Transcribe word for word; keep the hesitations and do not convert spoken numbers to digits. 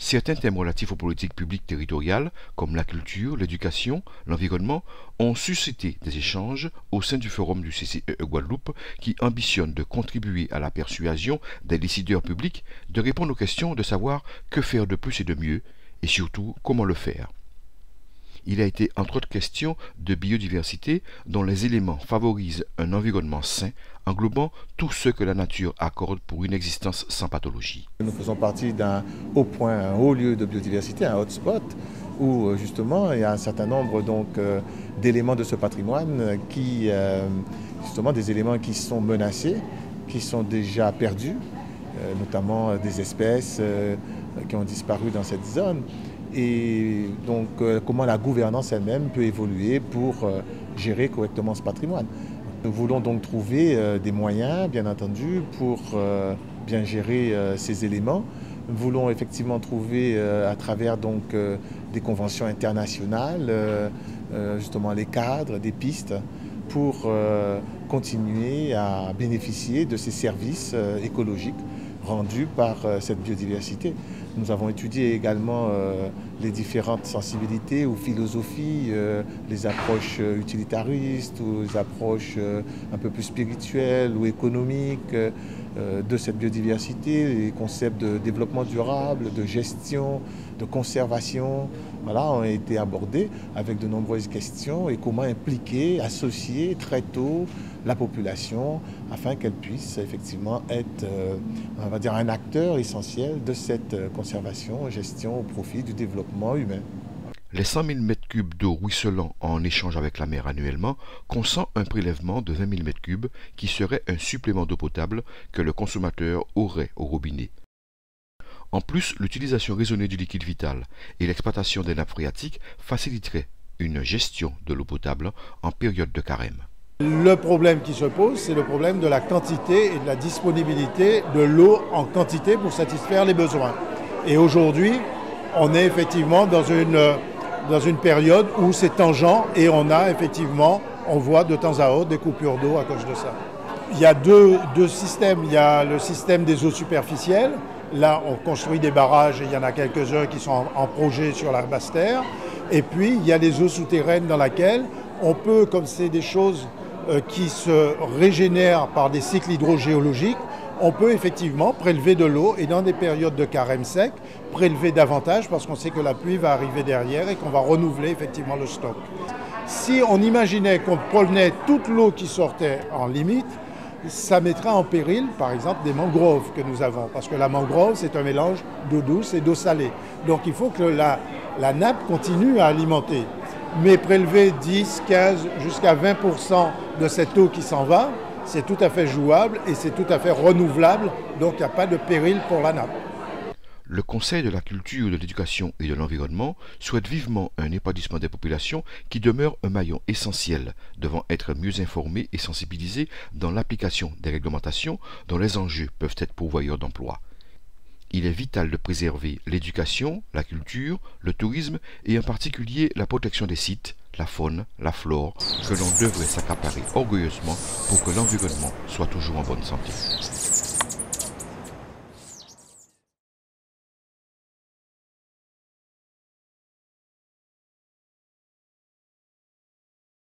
certains thèmes relatifs aux politiques publiques territoriales, comme la culture, l'éducation, l'environnement, ont suscité des échanges au sein du forum du C C E E Guadeloupe qui ambitionne de contribuer à la persuasion des décideurs publics de répondre aux questions de savoir que faire de plus et de mieux, et surtout comment le faire. Il a été entre autres question de biodiversité dont les éléments favorisent un environnement sain, englobant tout ce que la nature accorde pour une existence sans pathologie. Nous faisons partie d'un haut point, un haut lieu de biodiversité, un hotspot, où justement il y a un certain nombre donc euh, d'éléments de ce patrimoine qui, euh, justement des éléments qui sont menacés, qui sont déjà perdus, euh, notamment des espèces euh, qui ont disparu dans cette zone. Et donc euh, comment la gouvernance elle-même peut évoluer pour euh, gérer correctement ce patrimoine. Nous voulons donc trouver euh, des moyens, bien entendu, pour euh, bien gérer euh, ces éléments. Nous voulons effectivement trouver euh, à travers donc, euh, des conventions internationales, euh, euh, justement les cadres, des pistes, pour euh, continuer à bénéficier de ces services euh, écologiques rendus par euh, cette biodiversité. Nous avons étudié également euh, les différentes sensibilités ou philosophies, euh, les approches utilitaristes ou les approches euh, un peu plus spirituelles ou économiques euh, de cette biodiversité, les concepts de développement durable, de gestion, de conservation, voilà, ont été abordés avec de nombreuses questions et comment impliquer, associer très tôt la population afin qu'elle puisse effectivement être, euh, on va dire, un acteur essentiel de cette conservation, gestion au profit du développement humain. Les cent mille mètres cubes d'eau ruisselant en échange avec la mer annuellement consent un prélèvement de vingt mille mètres cubes qui serait un supplément d'eau potable que le consommateur aurait au robinet. En plus, l'utilisation raisonnée du liquide vital et l'exploitation des nappes phréatiques faciliterait une gestion de l'eau potable en période de carême. Le problème qui se pose, c'est le problème de la quantité et de la disponibilité de l'eau en quantité pour satisfaire les besoins. Et aujourd'hui, on est effectivement dans une, dans une période où c'est tangent et on a effectivement, on voit de temps à autre des coupures d'eau à cause de ça. Il y a deux, deux systèmes. Il y a le système des eaux superficielles. Là, on construit des barrages et il y en a quelques-uns qui sont en, en projet sur la basse terre. Et puis, il y a les eaux souterraines dans lesquelles on peut, comme c'est des choses euh, qui se régénèrent par des cycles hydrogéologiques, on peut effectivement prélever de l'eau et dans des périodes de carême sec, prélever davantage parce qu'on sait que la pluie va arriver derrière et qu'on va renouveler effectivement le stock. Si on imaginait qu'on prenait toute l'eau qui sortait en limite, ça mettrait en péril, par exemple, des mangroves que nous avons. Parce que la mangrove, c'est un mélange d'eau douce et d'eau salée. Donc il faut que la, la nappe continue à alimenter. Mais prélever dix, quinze, jusqu'à vingt pour cent de cette eau qui s'en va, c'est tout à fait jouable et c'est tout à fait renouvelable. Donc il n'y a pas de péril pour la nappe. Le Conseil de la culture, de l'éducation et de l'environnement souhaite vivement un épanouissement des populations qui demeure un maillon essentiel, devant être mieux informés et sensibilisés dans l'application des réglementations dont les enjeux peuvent être pourvoyeurs d'emplois. Il est vital de préserver l'éducation, la culture, le tourisme et en particulier la protection des sites, la faune, la flore, que l'on devrait s'accaparer orgueilleusement pour que l'environnement soit toujours en bonne santé.